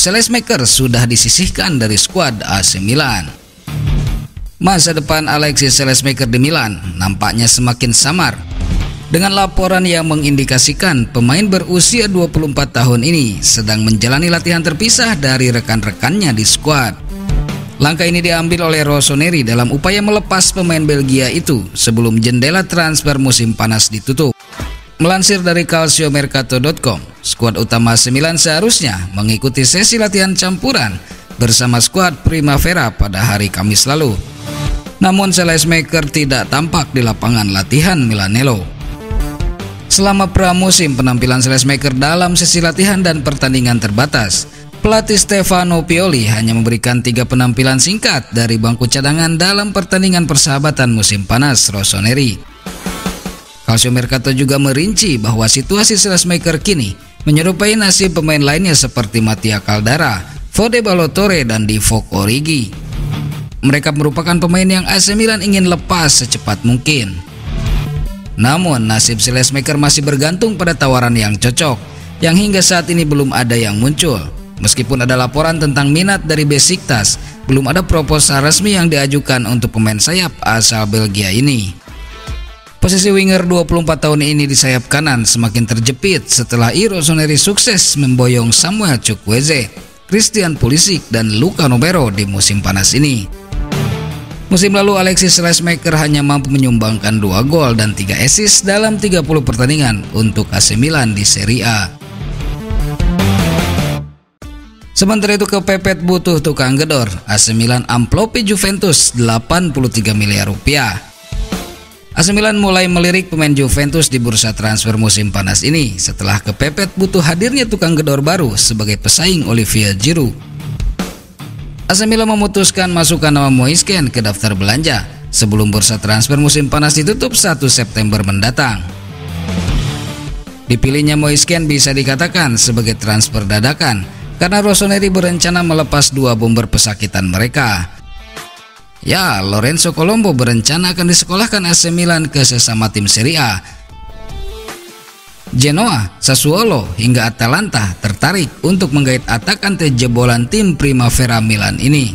Saelemaekers sudah disisihkan dari skuad AC Milan. Masa depan Alexis Saelemaekers di Milan nampaknya semakin samar, dengan laporan yang mengindikasikan pemain berusia 24 tahun ini sedang menjalani latihan terpisah dari rekan-rekannya di skuad. Langkah ini diambil oleh Rossoneri dalam upaya melepas pemain Belgia itu sebelum jendela transfer musim panas ditutup. Melansir dari calciomercato.com, skuad utama AC Milan seharusnya mengikuti sesi latihan campuran bersama skuad Primavera pada hari Kamis lalu. Namun Saelemaekers tidak tampak di lapangan latihan Milanello. Selama pramusim, penampilan Saelemaekers dalam sesi latihan dan pertandingan terbatas. Pelatih Stefano Pioli hanya memberikan 3 penampilan singkat dari bangku cadangan dalam pertandingan persahabatan musim panas Rossoneri. Calciomercato juga merinci bahwa situasi Saelemaekers kini menyerupai nasib pemain lainnya seperti Mattia Caldara, Fode Ballo-Touré, dan Divock Origi. Mereka merupakan pemain yang AC Milan ingin lepas secepat mungkin. Namun nasib Saelemaekers masih bergantung pada tawaran yang cocok, yang hingga saat ini belum ada yang muncul. Meskipun ada laporan tentang minat dari Besiktas, belum ada proposal resmi yang diajukan untuk pemain sayap asal Belgia ini. Posisi winger 24 tahun ini di sayap kanan semakin terjepit setelah Rossoneri sukses memboyong Samuel Chukwueze, Christian Pulisic, dan Luka Novero di musim panas ini. Musim lalu Alexis Saelemaekers hanya mampu menyumbangkan 2 gol dan 3 assist dalam 30 pertandingan untuk AC Milan di Serie A. Sementara itu kepepet butuh tukang gedor, AC Milan amplopi Juventus 83 miliar rupiah. AC Milan mulai melirik pemain Juventus di bursa transfer musim panas ini setelah kepepet butuh hadirnya tukang gedor baru sebagai pesaing Olivier Giroud. AC Milan memutuskan masukkan nama Moise Kean ke daftar belanja sebelum bursa transfer musim panas ditutup 1 September mendatang. Dipilihnya Moise Kean bisa dikatakan sebagai transfer dadakan karena Rossoneri berencana melepas 2 bomber pesakitan mereka. Ya, Lorenzo Colombo berencana akan disekolahkan AC Milan ke sesama tim Serie A. Genoa, Sassuolo, hingga Atalanta tertarik untuk menggait atacante jebolan tim Primavera Milan ini.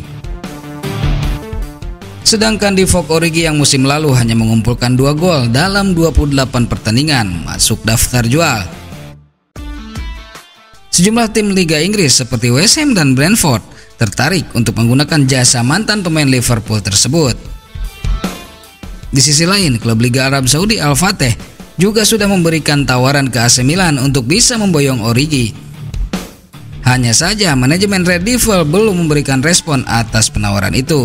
Sedangkan Divock Origi yang musim lalu hanya mengumpulkan 2 gol dalam 28 pertandingan masuk daftar jual. Sejumlah tim Liga Inggris seperti West Ham dan Brentford tertarik untuk menggunakan jasa mantan pemain Liverpool tersebut. Di sisi lain, klub Liga Arab Saudi Al Fateh juga sudah memberikan tawaran ke AC Milan untuk bisa memboyong Origi. Hanya saja manajemen Red Devil belum memberikan respon atas penawaran itu.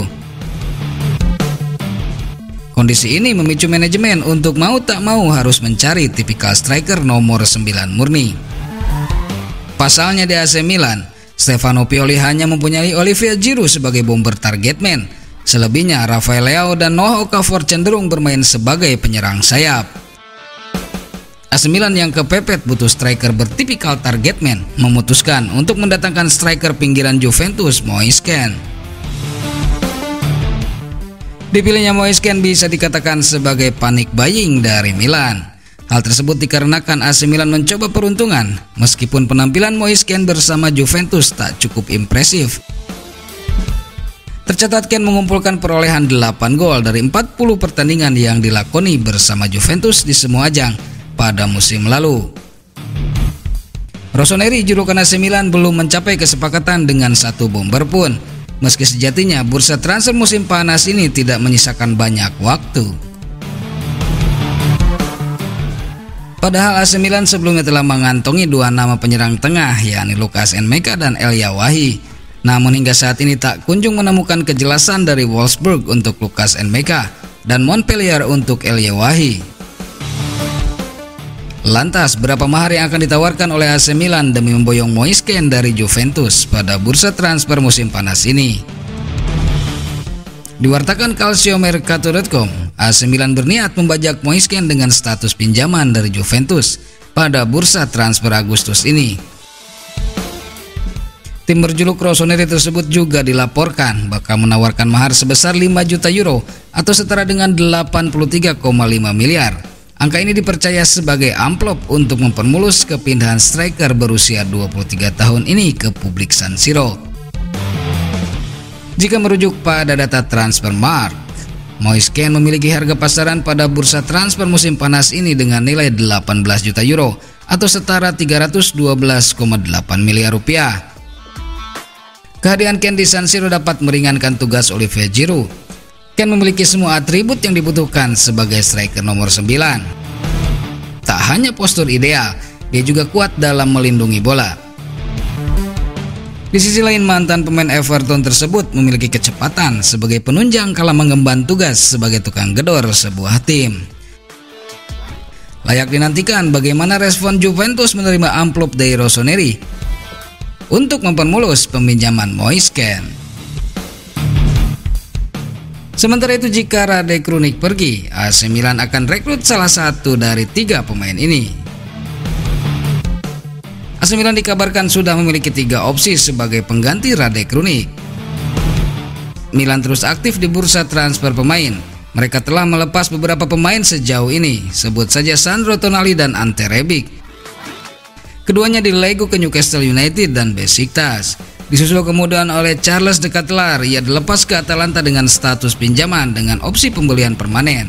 Kondisi ini memicu manajemen untuk mau tak mau harus mencari tipikal striker nomor 9 murni. Pasalnya di AC Milan, Stefano Pioli hanya mempunyai Olivier Giroud sebagai bomber target man. Selebihnya Rafael Leao dan Noah Okafor cenderung bermain sebagai penyerang sayap. AC Milan yang kepepet butuh striker bertipikal target man memutuskan untuk mendatangkan striker pinggiran Juventus Moise Kean. Dipilihnya Moise Kean bisa dikatakan sebagai panic buying dari Milan. Hal tersebut dikarenakan AC Milan mencoba peruntungan meskipun penampilan Moise Kean bersama Juventus tak cukup impresif. Tercatat Kean mengumpulkan perolehan 8 gol dari 40 pertandingan yang dilakoni bersama Juventus di semua ajang pada musim lalu. Rossoneri julukan AC Milan belum mencapai kesepakatan dengan satu bomber pun, meski sejatinya bursa transfer musim panas ini tidak menyisakan banyak waktu. Padahal AC Milan sebelumnya telah mengantongi 2 nama penyerang tengah, yakni Lucas Nmecha dan Elia Wahi. Namun hingga saat ini tak kunjung menemukan kejelasan dari Wolfsburg untuk Lucas Nmecha dan Montpellier untuk Elia Wahi. Lantas, berapa mahar yang akan ditawarkan oleh AC Milan demi memboyong Moise Kean dari Juventus pada bursa transfer musim panas ini? Diwartakan calciomercato.com, AC Milan berniat membajak Moise Kean dengan status pinjaman dari Juventus pada bursa transfer Agustus ini. Tim berjuluk Rossoneri tersebut juga dilaporkan bakal menawarkan mahar sebesar 5 juta euro atau setara dengan 83,5 miliar Angka ini dipercaya sebagai amplop untuk mempermulus kepindahan striker berusia 23 tahun ini ke publik San Siro. Jika merujuk pada data Transfermarkt, Moise Kean memiliki harga pasaran pada bursa transfer musim panas ini dengan nilai 18 juta euro atau setara 312,8 miliar rupiah. Kehadiran Kean di San Siro dapat meringankan tugas Olivier Giroud. Kean memiliki semua atribut yang dibutuhkan sebagai striker nomor 9. Tak hanya postur ideal, dia juga kuat dalam melindungi bola. Di sisi lain, mantan pemain Everton tersebut memiliki kecepatan sebagai penunjang kala mengemban tugas sebagai tukang gedor sebuah tim. Layak dinantikan bagaimana respon Juventus menerima amplop dari Rossoneri untuk mempermulus peminjaman Moise Kean. Sementara itu, jika Rade Krunic pergi, AC Milan akan rekrut salah satu dari 3 pemain ini. AC Milan dikabarkan sudah memiliki 3 opsi sebagai pengganti Rade Krunic. Milan terus aktif di bursa transfer pemain. Mereka telah melepas beberapa pemain sejauh ini, sebut saja Sandro Tonali dan Ante Rebic. Keduanya dilego ke Newcastle United dan Besiktas. Disusul kemudian oleh Charles de Ketelaere, ia dilepas ke Atalanta dengan status pinjaman dengan opsi pembelian permanen.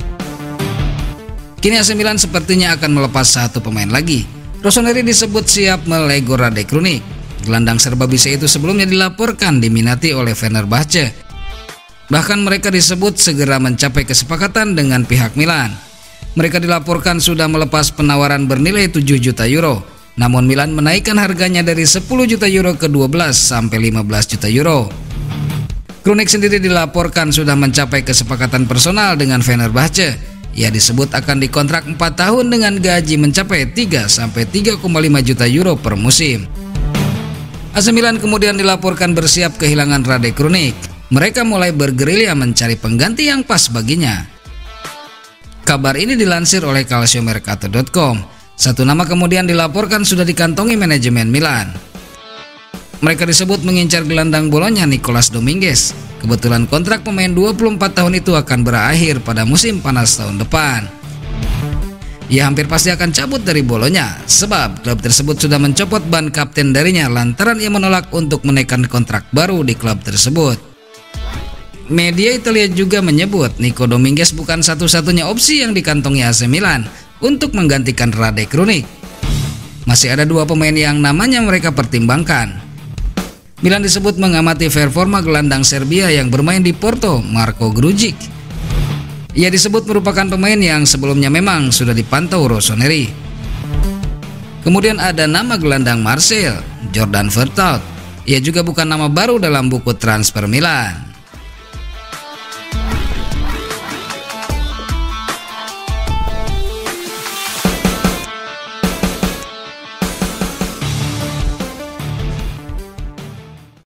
Kini AC Milan sepertinya akan melepas 1 pemain lagi. Rossoneri disebut siap melego Rade Krunic. Gelandang serba bisa itu sebelumnya dilaporkan diminati oleh Fenerbahce. Bahkan mereka disebut segera mencapai kesepakatan dengan pihak Milan. Mereka dilaporkan sudah melepas penawaran bernilai 7 juta euro. Namun Milan menaikkan harganya dari 10 juta euro ke 12 sampai 15 juta euro. Krunic sendiri dilaporkan sudah mencapai kesepakatan personal dengan Fenerbahce. Ia disebut akan dikontrak 4 tahun dengan gaji mencapai 3 sampai 3,5 juta euro per musim. AC Milan kemudian dilaporkan bersiap kehilangan Rade Krunic. Mereka mulai bergerilya mencari pengganti yang pas baginya. Kabar ini dilansir oleh calciomercato.com. 1 nama kemudian dilaporkan sudah dikantongi manajemen Milan. Mereka disebut mengincar gelandang Bologna Nicolas Dominguez. Kebetulan kontrak pemain 24 tahun itu akan berakhir pada musim panas tahun depan. Ia hampir pasti akan cabut dari Bologna, sebab klub tersebut sudah mencopot ban kapten darinya lantaran ia menolak untuk menaikkan kontrak baru di klub tersebut. Media Italia juga menyebut Nico Dominguez bukan satu-satunya opsi yang dikantongi AC Milan untuk menggantikan Rade Krunic. Masih ada 2 pemain yang namanya mereka pertimbangkan. Milan disebut mengamati performa gelandang Serbia yang bermain di Porto, Marko Grujic. Ia disebut merupakan pemain yang sebelumnya memang sudah dipantau Rossoneri. Kemudian ada nama gelandang Marseille, Jordan Vertonghen. Ia juga bukan nama baru dalam buku transfer Milan.